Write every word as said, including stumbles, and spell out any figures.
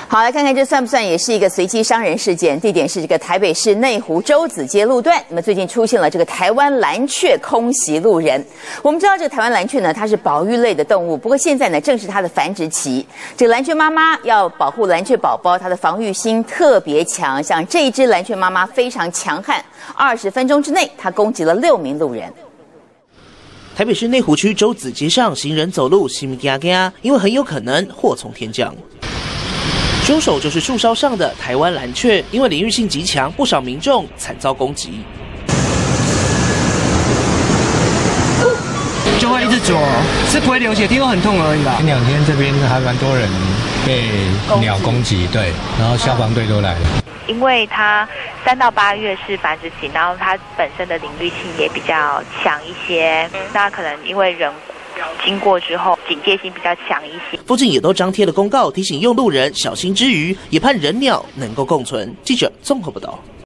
好，来看看这算不算也是一个随机伤人事件？地点是这个台北市内湖洲子街路段。那么最近出现了这个台湾蓝雀空袭路人。我们知道这个台湾蓝雀呢，它是保育类的动物，不过现在呢正是它的繁殖期。这个蓝雀妈妈要保护蓝雀宝宝，它的防御心特别强。像这一只蓝雀妈妈非常强悍，二十分钟之内它攻击了六名路人。 台北市内湖区洲子街上，行人走路心嘎嘎，因为很有可能祸从天降。凶手就是树梢上的台湾蓝雀，因为领域性极强，不少民众惨遭攻击。 就会一直啄，是不会流血，听说很痛而已吧。 前两天这边还蛮多人被鸟攻击，对，然后消防队都来了。 因为它三到八月是繁殖期，然后它本身的领域性也比较强一些，那可能因为人经过之后警戒心比较强一些。 附近也都张贴了公告，提醒用路人小心之余，也盼人鸟能够共存。记者综合报道。